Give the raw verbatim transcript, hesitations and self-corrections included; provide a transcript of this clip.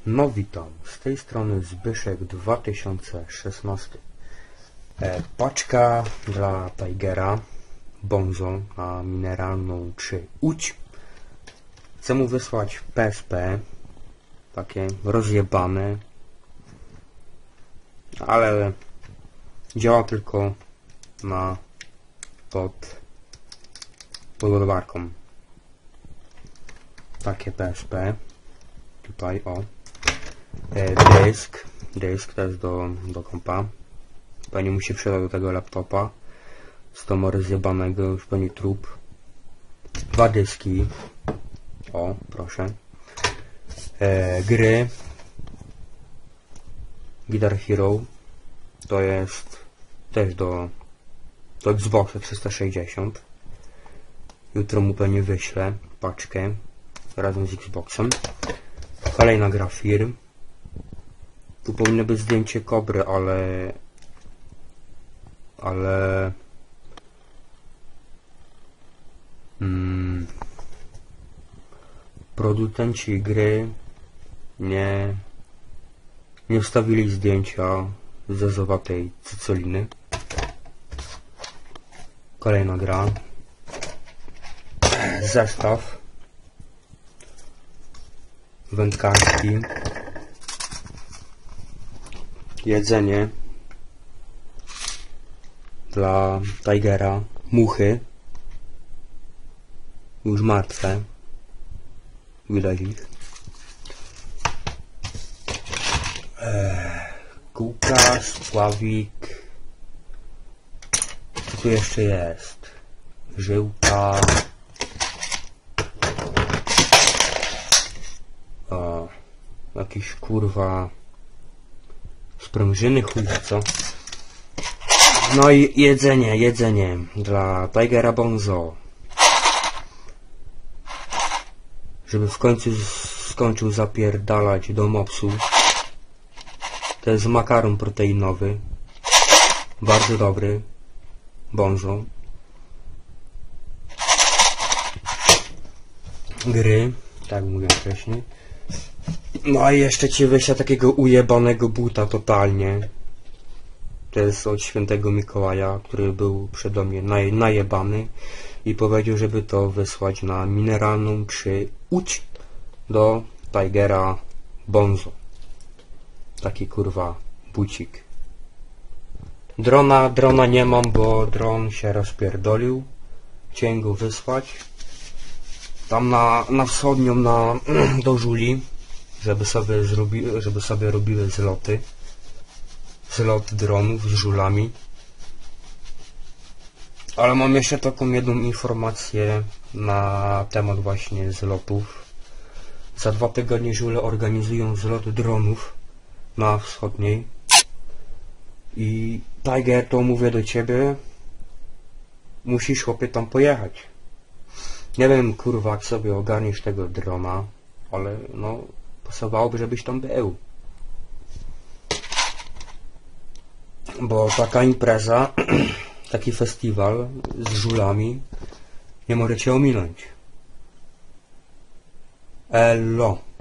No witam, z tej strony Zbyszek dwa tysiące szesnasty. E, paczka dla Tigera Bonzo na mineralną trzy Łódź. Chcę mu wysłać P S P, takie rozjebane, ale działa tylko na pod pod ładowarką. Takie P S P tutaj, o. E, dysk dysk też do, do kompa. Pewnie mu się przyda do tego laptopa z tomu rozjebanego już pewnie trup. Dwa dyski, o proszę. E, gry Guitar Hero to jest też do, do Xboxa trzysta sześćdziesiąt. Jutro mu pewnie wyślę paczkę razem z Xboxem. Kolejna gra firm. Tu powinno być zdjęcie kobry, ale ale mm, producenci gry nie nie wstawili zdjęcia zezowatej cycoliny. Kolejna gra. Zestaw wędkarski, jedzenie dla Tigera, muchy już martwe, widać ich. Eee, kółka, spławik, co tu jeszcze jest? Żyłka, o, jakiś kurwa sprężyny, chuj co. No i jedzenie, jedzenie dla Tigera Bonzo, żeby w końcu skończył zapierdalać do mopsu. To jest makaron proteinowy, bardzo dobry, Bonzo. Gry, tak mówiłem wcześniej. No i jeszcze ci wyślę takiego ujebanego buta totalnie. To jest od świętego Mikołaja, który był przede mnie naj, najebany i powiedział, żeby to wysłać na mineralną trzy Łódź do Tigera Bonzo. Taki kurwa bucik. Drona, drona nie mam, bo dron się rozpierdolił. Chciałem go wysłać tam na, na wschodnią, na do Żuli, żeby sobie zrobi, żeby sobie robiły zloty. Zlot dronów z żulami. Ale mam jeszcze taką jedną informację na temat właśnie zlotów. Za dwa tygodnie żule organizują zlot dronów na wschodniej. I Tiger, to mówię do ciebie, musisz chłopie tam pojechać. Nie wiem kurwa, jak sobie ogarniesz tego drona, ale no pasowałoby, żebyś tam był. Bo taka impreza, taki festiwal z żulami nie możecie ominąć. Elo.